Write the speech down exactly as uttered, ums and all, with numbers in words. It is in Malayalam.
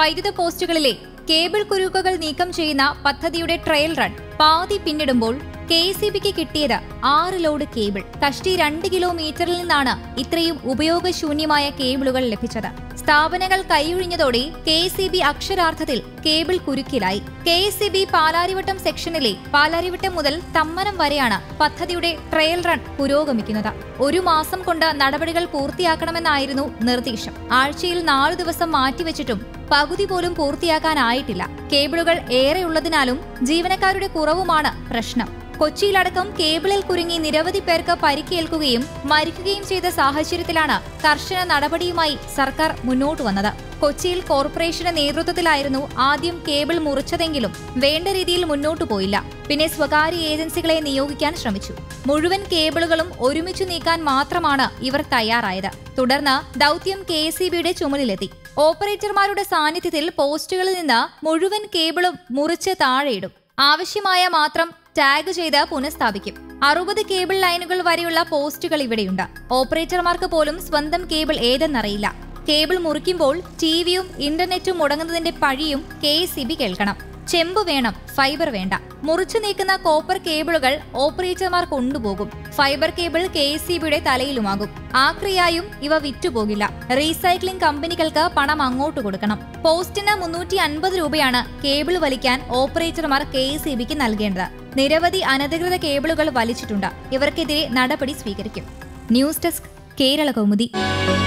വൈദ്യുത പോസ്റ്റുകളിലെ കേബിൾ കുരുക്കുകൾ നീക്കം ചെയ്യുന്ന പദ്ധതിയുടെ ട്രയൽ റൺ പാതി പിന്നിടുമ്പോൾ കെ എസ് ഇ ബിക്ക് കിട്ടിയത് ആറ് ലോഡ് കേബിൾ. കഷ്ടി രണ്ട് കിലോമീറ്ററിൽ നിന്നാണ് ഇത്രയും ഉപയോഗശൂന്യമായ കേബിളുകൾ ലഭിച്ചത്. സ്ഥാപനങ്ങൾ കൈയൊഴിഞ്ഞതോടെ കെ എസ് ഇ ബി അക്ഷരാർത്ഥത്തിൽ കേബിൾ കുരുക്കിലായി. കെ എസ് ഇ ബി പാലാരിവട്ടം സെക്ഷനിലെ പാലാരിവട്ടം മുതൽ തമ്മനം വരെയാണ് പദ്ധതിയുടെ ട്രയൽ റൺ പുരോഗമിക്കുന്നത്. ഒരു മാസം കൊണ്ട് നടപടികൾ പൂർത്തിയാക്കണമെന്നായിരുന്നു നിർദ്ദേശം. ആഴ്ചയിൽ നാലു ദിവസം മാറ്റിവെച്ചിട്ടും പകുതി പോലും പൂർത്തിയാക്കാനായിട്ടില്ല. കേബിളുകൾ ഏറെയുള്ളതിനാലും ജീവനക്കാരുടെ കുറവുമാണ് പ്രശ്നം. കൊച്ചിയിലടക്കം കേബിളിൽ കുരുങ്ങി നിരവധി പേർക്ക് പരിക്കേൽക്കുകയും മരിക്കുകയും ചെയ്ത സാഹചര്യത്തിലാണ് കർശന നടപടിയുമായി സർക്കാർ മുന്നോട്ട് വന്നത്. കൊച്ചിയിൽ കോർപ്പറേഷന്റെ നേതൃത്വത്തിലായിരുന്നു ആദ്യം കേബിൾ മുറിച്ചതെങ്കിലും വേണ്ട രീതിയിൽ മുന്നോട്ടു പോയില്ല. പിന്നെ സ്വകാര്യ ഏജൻസികളെ നിയോഗിക്കാൻ ശ്രമിച്ചു. മുഴുവൻ കേബിളുകളും ഒരുമിച്ചു നീക്കാൻ മാത്രമാണ് ഇവർ തയ്യാറായത്. തുടർന്ന് ദൌത്യം കെ എസ് ഇ ബിയുടെ ചുമലിലെത്തി. ഓപ്പറേറ്റർമാരുടെ സാന്നിധ്യത്തിൽ പോസ്റ്റുകളിൽ നിന്ന് മുഴുവൻ കേബിളും മുറിച്ച് താഴെയിടും. ആവശ്യമായ മാത്രം ടാഗ് ചെയ്ത് പുനഃസ്ഥാപിക്കും. അറുപത് കേബിൾ ലൈനുകൾ വരെയുള്ള പോസ്റ്റുകൾ ഇവിടെയുണ്ട്. ഓപ്പറേറ്റർമാർക്ക് പോലും സ്വന്തം കേബിൾ ഏതെന്നറിയില്ല. കേബിൾ മുറിക്കുമ്പോൾ ടിവിയും ഇന്റർനെറ്റും മുടങ്ങുന്നതിന്റെ പഴിയും കെ എസ് ഇ ബി കേൾക്കണം. ചെമ്പ് വേണം, ഫൈബർ വേണ്ട. മുറിച്ചു നീക്കുന്ന കോപ്പർ കേബിളുകൾ ഓപ്പറേറ്റർമാർ കൊണ്ടുപോകും. Fibre cable K S E ബിയുടെ തലയിലുമാകും. ആക്രിയായും ഇവ വിറ്റുപോകില്ല. റീസൈക്ലിംഗ് കമ്പനികൾക്ക് പണം അങ്ങോട്ട് കൊടുക്കണം. പോസ്റ്റിന് മുന്നൂറ്റി അൻപത് രൂപയാണ് കേബിൾ വലിക്കാൻ ഓപ്പറേറ്റർമാർ കെ എസ് ഇ ബിക്ക് നൽകേണ്ടത്. നിരവധി അനധികൃത കേബിളുകൾ വലിച്ചിട്ടുണ്ട്. ഇവർക്കെതിരെ നടപടി സ്വീകരിക്കും. News desk, Kerala Kaumudi.